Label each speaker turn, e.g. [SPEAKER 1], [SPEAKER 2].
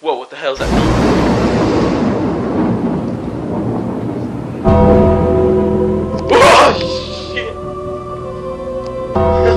[SPEAKER 1] Whoa, what the hell's that doing? Oh, shit!